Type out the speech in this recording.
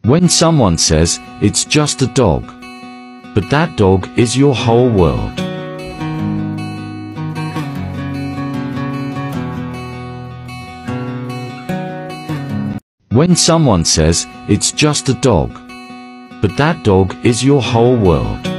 When someone says, "It's just a dog," but that dog is your whole world. When someone says, "It's just a dog," but that dog is your whole world.